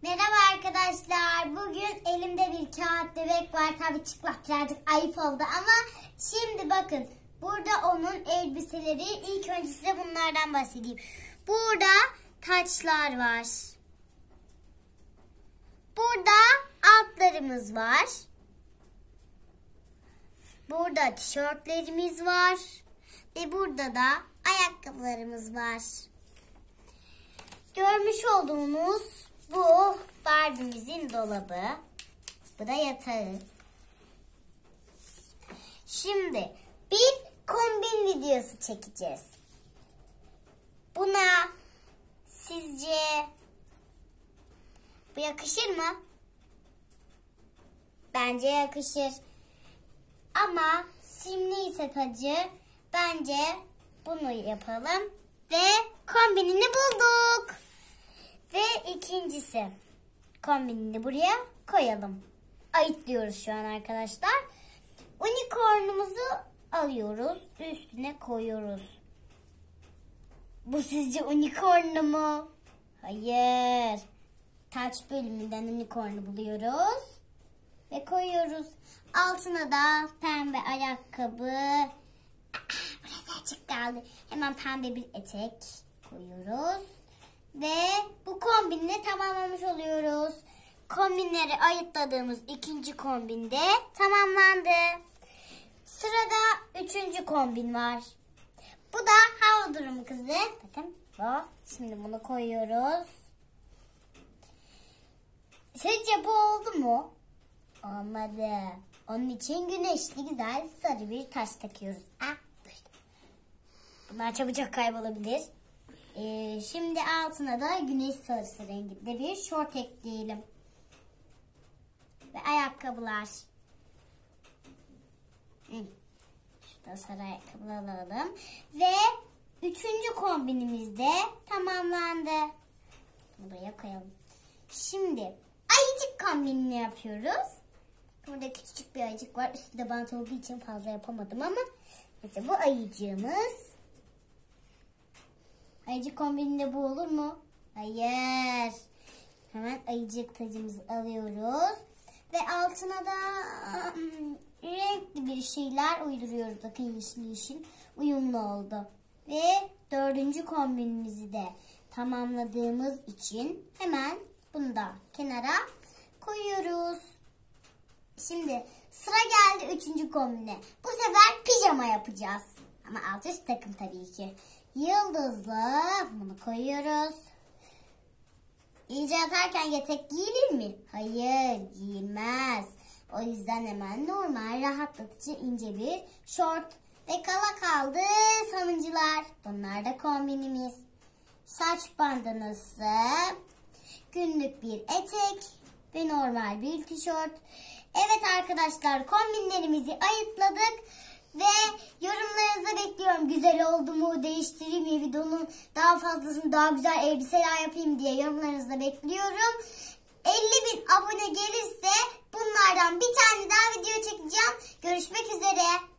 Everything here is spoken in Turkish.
Merhaba arkadaşlar. Bugün elimde bir kağıt bebek var. Tabii çıplak birazcık ayıp oldu ama şimdi bakın. Burada onun elbiseleri. İlk önce size bunlardan bahsedeyim. Burada taçlar var. Burada altlarımız var. Burada tişörtlerimiz var. Ve burada da ayakkabılarımız var. Görmüş olduğunuz bu Barbie'mizin dolabı. Bu da yatağı. Şimdi bir kombin videosu çekeceğiz. Buna sizce bu yakışır mı? Bence yakışır. Ama simli ise tacı bence bunu yapalım. Ve kombinini bulduk. Ve ikincisi kombinini buraya koyalım. Ayıtlıyoruz şu an arkadaşlar. Unicornumuzu alıyoruz. Üstüne koyuyoruz. Bu sizce unicorn mu? Hayır. Taç bölümünden unicorn'u buluyoruz. Ve koyuyoruz. Altına da pembe ayakkabı. Burası açık kaldı. Hemen pembe bir etek koyuyoruz. Ve bu kombinle tamamlamış oluyoruz. Kombinleri ayıtladığımız ikinci kombinde tamamlandı. Sırada üçüncü kombin var. Bu da hava durumu kızı. Bakın bu. Şimdi bunu koyuyoruz. Sizce bu oldu mu? Olmadı. Onun için güneşli güzel sarı bir taş takıyoruz. Bunlar çabucak kaybolabilir. Şimdi altına da güneş sarısı renginde bir şort ekleyelim. Ve ayakkabılar. Şurada sarı ayakkabılar alalım. Ve üçüncü kombinimiz de tamamlandı. Bunu buraya koyalım. Şimdi ayıcık kombinini yapıyoruz. Burada küçücük bir ayıcık var. Üstünde bant olduğu için fazla yapamadım ama mesela bu ayıcığımız. Ayıcık kombininde bu olur mu? Hayır. Hemen ayıcık tacımızı alıyoruz. Ve altına da renkli bir şeyler uyduruyoruz. Bakın yeşil yeşil uyumlu oldu. Ve dördüncü kombinimizi de tamamladığımız için hemen bunu da kenara koyuyoruz. Şimdi sıra geldi üçüncü kombine. Bu sefer pijama yapacağız. Ama alt üst takım tabii ki. Yıldızlı bunu koyuyoruz. İyice atarken yatak giyilir mi? Hayır, giyilmez. O yüzden hemen normal rahatlatıcı ince bir şort. Ve kala kaldı sonuncular. Bunlar da kombinimiz. Saç bandanası, günlük bir etek ve normal bir tişört. Evet arkadaşlar, kombinlerimizi ayıtladık. Ve yorumlarınızı bekliyorum. Güzel oldu mu? Değiştireyim mi? Videonun daha fazlasını, daha güzel elbiseler yapayım diye yorumlarınızı bekliyorum. 50.000 abone gelirse bunlardan bir tane daha video çekeceğim. Görüşmek üzere.